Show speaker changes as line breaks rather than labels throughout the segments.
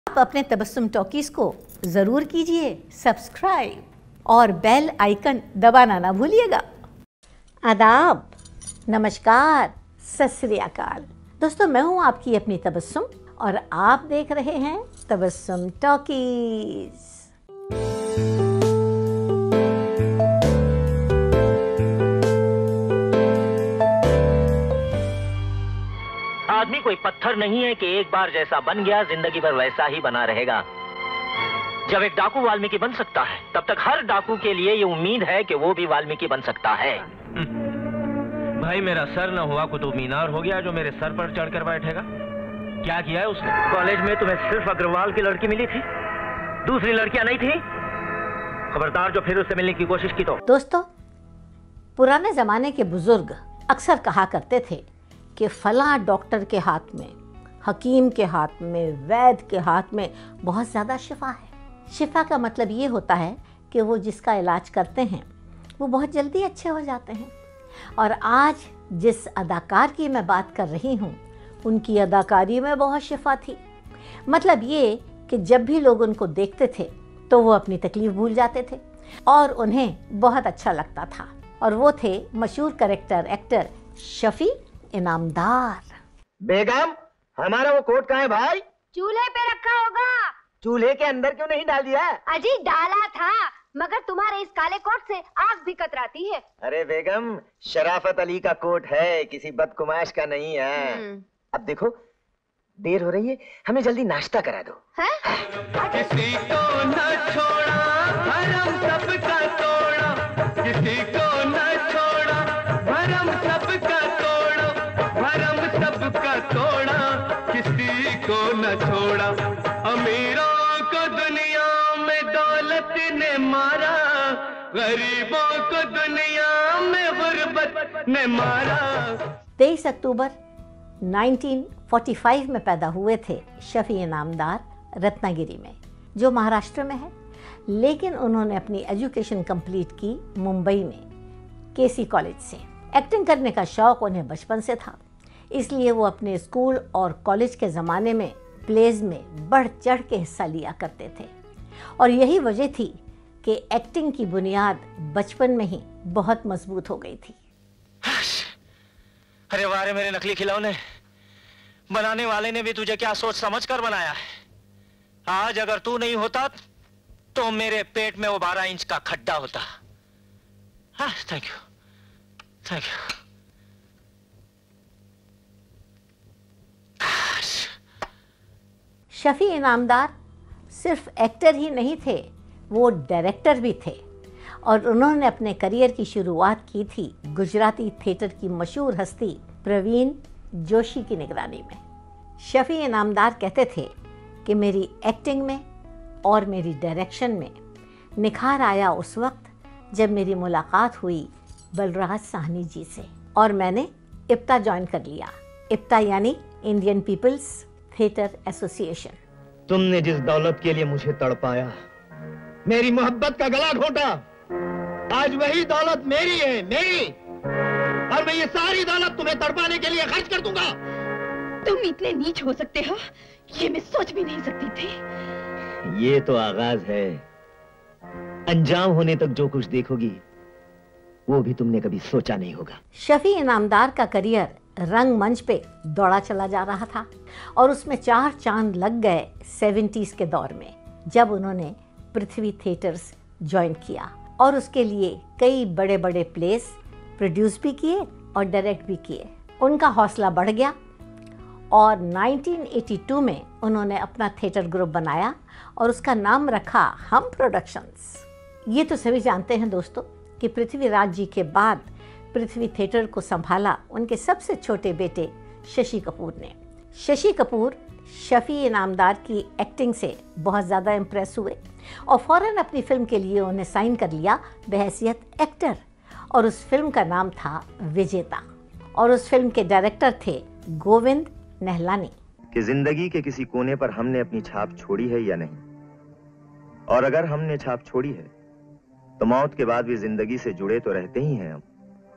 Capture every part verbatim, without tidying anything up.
आप अपने तबस्सुम टॉकीज को ज़रूर कीजिए सब्सक्राइब और बेल आइकन दबाना ना भूलिएगा। आदाब, नमस्कार, सत श्री अकाल। दोस्तों, मैं हूँ आपकी अपनी तबस्सुम और आप देख रहे हैं तबस्सुम टॉकीज।
आदमी कोई पत्थर नहीं है कि एक बार जैसा बन गया जिंदगी भर वैसा ही बना रहेगा। जब एक डाकू वाल्मीकि बन सकता है, तब तक हर डाकू के लिए ये उम्मीद है कि वो भी वाल्मीकि बन सकता है।
भाई, मेरा सर न हुआ कुतुब मीनार हो गया जो मेरे सर पर चढ़कर बैठेगा। क्या किया है उसने?
कॉलेज में तुम्हें सिर्फ अग्रवाल की लड़की मिली थी, दूसरी लड़कियां नहीं थी। खबरदार जो फिर उससे मिलने की कोशिश की तो।
दोस्तों, पुराने जमाने के बुजुर्ग अक्सर कहा करते थे कि फला डॉक्टर के हाथ में, हकीम के हाथ में, वैद्य के हाथ में बहुत ज़्यादा शिफा है। शिफा का मतलब ये होता है कि वो जिसका इलाज करते हैं वो बहुत जल्दी अच्छे हो जाते हैं। और आज जिस अदाकार की मैं बात कर रही हूँ, उनकी अदाकारी में बहुत शिफा थी। मतलब ये कि जब भी लोग उनको देखते थे तो वो अपनी तकलीफ भूल जाते थे और उन्हें बहुत अच्छा लगता था। और वो थे मशहूर करेक्टर एक्टर शफी इनामदार।
बेगम, हमारा वो कोट कहाँ है भाई?
चूल्हे पे रखा होगा।
चूल्हे के अंदर क्यों नहीं डाल दिया?
अजी डाला था, मगर तुम्हारे इस काले कोट से आग भी कतराती है।
अरे बेगम, शराफत अली का कोट है, किसी बदकुमाश का नहीं है। अब देखो देर हो रही है, हमें जल्दी नाश्ता करा दो।
है?
किसी को न छोड़ा भरम सबका तोड़ा, किसी को न छोड़ा भरम सबका तोड़ा, भरम सबका तोड़ा, किसी को न छोड़ा। अमीरों को दुनिया में दौलत ने मारा, गरीबों को दुनिया में गुर्बत ने मारा।
तेईस अक्टूबर उन्नीस सौ पैंतालीस में पैदा हुए थे शफी इनामदार रत्नागिरी में, जो महाराष्ट्र में है। लेकिन उन्होंने अपनी एजुकेशन कंप्लीट की मुंबई में केसी कॉलेज से। एक्टिंग करने का शौक़ उन्हें बचपन से था, इसलिए वो अपने स्कूल और कॉलेज के ज़माने में प्लेज में बढ़ चढ़ के हिस्सा लिया करते थे। और यही वजह थी कि एक्टिंग की बुनियाद बचपन में ही बहुत मजबूत हो गई थी।
अरे वारे मेरे नकली खिलौने, बनाने वाले ने भी तुझे क्या सोच समझ कर बनाया है। आज अगर तू नहीं होता तो मेरे पेट में वो बारह इंच का खड्डा होता। हाँ, thank you, thank you.
Shafi Inamdar सिर्फ एक्टर ही नहीं थे, वो डायरेक्टर भी थे। और उन्होंने अपने करियर की शुरुआत की थी गुजराती थिएटर की मशहूर हस्ती प्रवीण जोशी की निगरानी में। शफी इनामदार कहते थे कि मेरी एक्टिंग में और मेरी डायरेक्शन में निखार आया उस वक्त जब मेरी मुलाकात हुई बलराज साहनी जी से और मैंने इप्टा ज्वाइन कर लिया। इप्टा यानी इंडियन पीपल्स थिएटर एसोसिएशन।
तुमने जिस दौलत के लिए मुझे तड़पाया, मेरी मोहब्बत का गला घोटा, आज वही दौलत मेरी है, मेरी। और मैं ये सारी दौलत तुम्हें तड़पाने के लिए खर्च कर दूंगा।
तुम इतने नीच हो सकते हो, ये मैं सोच भी नहीं सकती थी।
ये तो आगाज है, अंजाम होने तक जो कुछ देखोगी वो भी तुमने कभी सोचा नहीं होगा।
शफी इनामदार का करियर रंगमंच पे दौड़ा चला जा रहा था और उसमें चार चांद लग गए सेवेंटीज़ के दौर में, जब उन्होंने पृथ्वी थिएटर्स ज्वाइन किया और उसके लिए कई बड़े बड़े प्लेस प्रोड्यूस भी किए और डायरेक्ट भी किए। उनका हौसला बढ़ गया और उन्नीस सौ बयासी में उन्होंने अपना थिएटर ग्रुप बनाया और उसका नाम रखा हम प्रोडक्शंस। ये तो सभी जानते हैं दोस्तों कि पृथ्वीराज जी के बाद पृथ्वी थिएटर को संभाला उनके सबसे छोटे बेटे शशि कपूर ने। शशि कपूर शफी इनामदार की एक्टिंग से बहुत ज़्यादा इम्प्रेस हुए और फ़ौरन अपनी फिल्म के लिए उन्हें साइन कर लिया बहैसियत एक्टर। और उस फिल्म का नाम था विजेता और उस फिल्म के डायरेक्टर थे गोविंद नहलानी।
कि जिंदगी के किसी कोने पर हमने अपनी छाप छोड़ी है या नहीं, और अगर हमने छाप छोड़ी है तो मौत के बाद भी जिंदगी से जुड़े तो रहते ही हैं हम।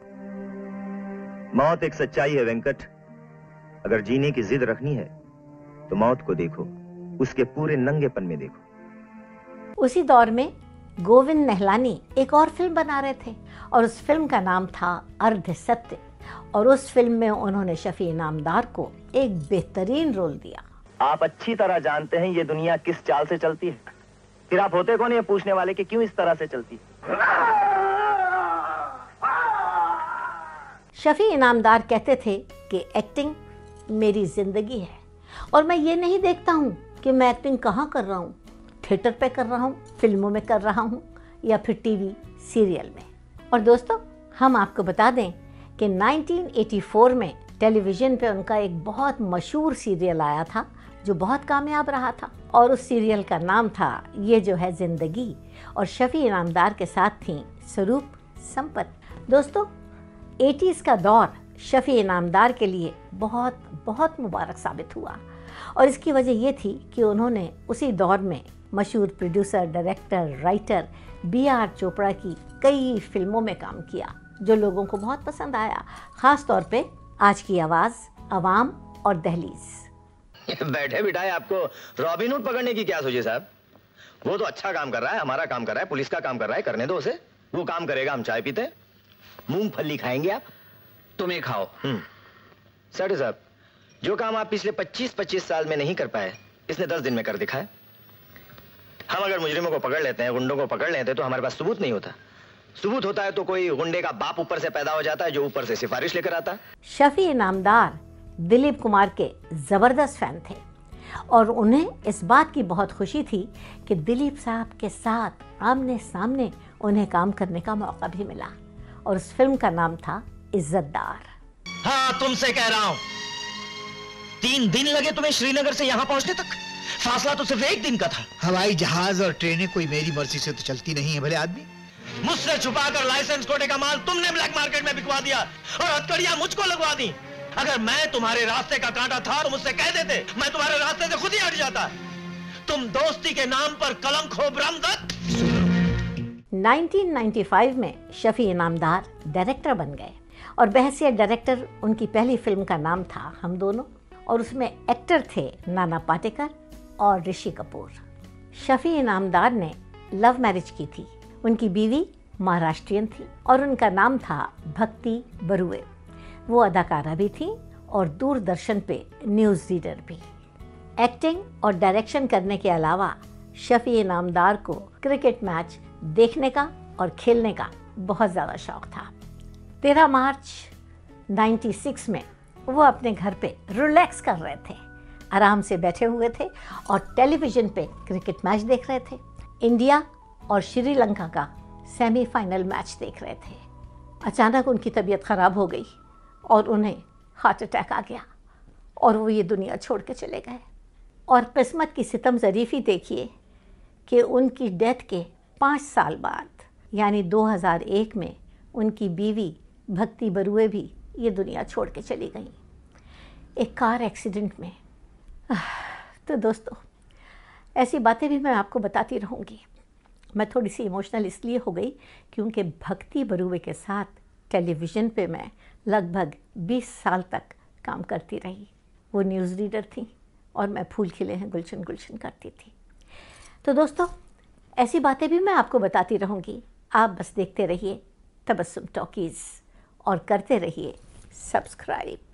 मौत एक सच्चाई है वेंकट, अगर जीने की जिद रखनी है तो मौत को देखो, उसके पूरे नंगेपन में देखो।
उसी दौर में गोविंद निहलानी एक और फिल्म बना रहे थे और उस फिल्म का नाम था अर्ध सत्य, और उस फिल्म में उन्होंने शफी इनामदार को एक बेहतरीन रोल दिया।
आप अच्छी तरह जानते हैं ये दुनिया किस चाल से चलती है, फिर आप होते कौन ये पूछने वाले कि क्यों इस तरह से चलती है।
शफी इनामदार कहते थे कि एक्टिंग मेरी जिंदगी है और मैं ये नहीं देखता हूँ कि मैं एक्टिंग कहाँ कर रहा हूँ, थिएटर पे कर रहा हूँ, फिल्मों में कर रहा हूँ या फिर टीवी सीरियल में। और दोस्तों, हम आपको बता दें कि नाइनटीन एटी फोर में टेलीविज़न पे उनका एक बहुत मशहूर सीरियल आया था जो बहुत कामयाब रहा था, और उस सीरियल का नाम था ये जो है ज़िंदगी, और शफी इनामदार के साथ थी स्वरूप संपत। दोस्तों, एटीज़ का दौर शफी इनामदार के लिए बहुत बहुत मुबारक साबित हुआ, और इसकी वजह ये थी कि उन्होंने उसी दौर में मशहूर producer, director, writer B R Chopra की कई फिल्मों में काम किया जो लोगों को बहुत पसंद आया, ख़ास तौर पे आज की आवाज़, अवाम और दहलीज।
बैठे बिठाए आपको रॉबिन हुड पकड़ने की क्या सोचे साहब? वो तो अच्छा काम कर रहा है, हमारा काम कर रहा है, पुलिस का काम कर रहा है, करने दो उसे, वो काम करेगा, हम चाय पीते। मूंगफली खाएंगे आप?
तुम्हें खाओ।
हम्म सेठ साहब, जो काम आप पिछले पच्चीस पच्चीस साल में नहीं कर पाए, इसने दस दिन में कर दिखाया। हम अगर मुजरिमों को पकड़ लेते हैं, गुंडों को पकड़ लेते हैं, तो हमारे पास सबूत नहीं होता। सबूत होता है तो कोई गुंडे का बाप ऊपर से पैदा हो जाता है जो ऊपर से सिफारिश लेकर आता है।
शफी इनामदार दिलीप कुमार के जबरदस्त फैन थे और उन्हें इस बात की बहुत खुशी थी कि दिलीप साहब के साथ आमने सामने उन्हें काम करने का मौका भी मिला, और उस फिल्म का नाम था इज्जतदार।
हाँ, तुमसे कह रहा हूं, तीन दिन लगे तुम्हें श्रीनगर से यहां पहुंचने तक, फासला तो सिर्फ एक दिन का था।
हवाई जहाज और ट्रेनें कोई मेरी मर्जी से तो चलती नहीं है भले आदमी।
मुझसे छुपाकर लाइसेंस कोटे का माल तुमने ब्लैक मार्केट में बिकवा दिया और हथकड़ियां मुझको लगवा दी। अगर मैं तुम्हारे रास्ते का कांटा था तो मुझसे कह देते, मैं तुम्हारे रास्ते से खुद ही हट जाता। तुम दोस्ती के नाम पर कलंक हो बरामदत।
नाइनटीन नाइंटी फाइव में शफी इनामदार डायरेक्टर बन गए और बहसियत डायरेक्टर उनकी पहली फिल्म का नाम था हम दोनों, और उसमें एक्टर थे नाना पाटेकर और ऋषि कपूर। शफी इनामदार ने लव मैरिज की थी। उनकी बीवी महाराष्ट्रियन थी और उनका नाम था भक्ति बरुए। वो अदाकारा भी थी और दूरदर्शन पे न्यूज़ रीडर भी। एक्टिंग और डायरेक्शन करने के अलावा शफी इनामदार को क्रिकेट मैच देखने का और खेलने का बहुत ज़्यादा शौक था। तेरह मार्च नाइंटी सिक्स में वो अपने घर पे रिलैक्स कर रहे थे, आराम से बैठे हुए थे और टेलीविज़न पे क्रिकेट मैच देख रहे थे। इंडिया और श्रीलंका का सेमीफाइनल मैच देख रहे थे। अचानक उनकी तबीयत ख़राब हो गई और उन्हें हार्ट अटैक आ गया और वो ये दुनिया छोड़ के चले गए। और किस्मत की सितम ज़रीफ़ी देखिए कि उनकी डेथ के पाँच साल बाद यानी दो हज़ार एक में उनकी बीवी भक्ति बरुए भी ये दुनिया छोड़ के चली गई एक कार एक्सीडेंट में। तो दोस्तों, ऐसी बातें भी मैं आपको बताती रहूँगी। मैं थोड़ी सी इमोशनल इसलिए हो गई क्योंकि भक्ति बरुए के साथ टेलीविज़न पे मैं लगभग बीस साल तक काम करती रही। वो न्यूज़ रीडर थी और मैं फूल खिले हैं गुलशन गुलशन करती थी। तो दोस्तों, ऐसी बातें भी मैं आपको बताती रहूँगी। आप बस देखते रहिए तबस्सुम टॉकीज़ और करते रहिए सब्सक्राइब।